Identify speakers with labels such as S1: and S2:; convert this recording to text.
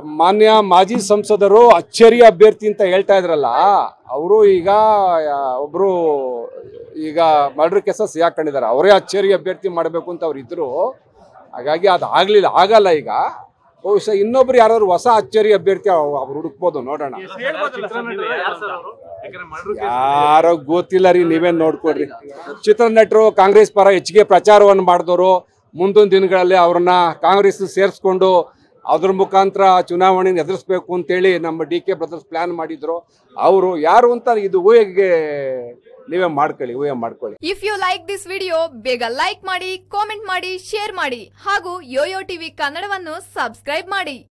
S1: ಮಾನ್ಯ ಮಾಜಿ ಸಂಸದರು ಅಚ್ಚರಿ ಅಭ್ಯರ್ಥಿ ಅಂತ ಹೇಳ್ತಾ ಇದ್ರಲ್ಲ, ಅವರು ಈಗ ಒಬ್ರು ಈಗ ಮರ್ಡರ್ ಕೇಸ ಸಿಕ್ಕೊಂಡಿದ್ದಾರೆ. ಅವರೇ ಅಚ್ಚರಿ ಅಭ್ಯರ್ಥಿ ಮಾಡಬೇಕು ಅಂತ ಅವ್ರು ಇದ್ರು. ಹಾಗಾಗಿ ಅದು ಆಗಲ್ಲ. ಈಗ ಬಹುಶಃ ಇನ್ನೊಬ್ರು ಯಾರು ಹೊಸ ಅಚ್ಚರಿ ಅಭ್ಯರ್ಥಿ ಅವ್ರು ಹುಡುಕ್ಬೋದು, ನೋಡೋಣ. ಯಾರೋ ಗೊತ್ತಿಲ್ಲ ರೀ, ನೀವೇನ್ ನೋಡ್ಕೊಡ್ರಿ. ಚಿತ್ರನಟರು ಕಾಂಗ್ರೆಸ್ ಪರ ಹೆಚ್ಚಿಗೆ ಪ್ರಚಾರವನ್ನು ಮಾಡಿದವರು, ಮುಂದಿನ ದಿನಗಳಲ್ಲಿ ಅವ್ರನ್ನ ಕಾಂಗ್ರೆಸ್ ಸೇರಿಸ್ಕೊಂಡು ಅದ್ರ ಮುಖಾಂತರ ಚುನಾವಣೆಯನ್ನು ಎದುರಿಸಬೇಕು ಅಂತೇಳಿ ನಮ್ಮ ಡಿ.ಕೆ. ಬ್ರದರ್ಸ್ ಪ್ಲಾನ್ ಮಾಡಿದ್ರು. ಅವರು ಯಾರು ಅಂತ ಇದು ಊಹೆ ಮಾಡ್ಕೊಳ್ಳಿ.
S2: If you like this video, ಬೇಗ ಲೈಕ್ ಮಾಡಿ, ಕಾಮೆಂಟ್ ಮಾಡಿ, ಶೇರ್ ಮಾಡಿ ಹಾಗೂ ಯೋಯೋ ಟಿವಿ ಕನ್ನಡವನ್ನು ಸಬ್ಸ್ಕ್ರೈಬ್ ಮಾಡಿ.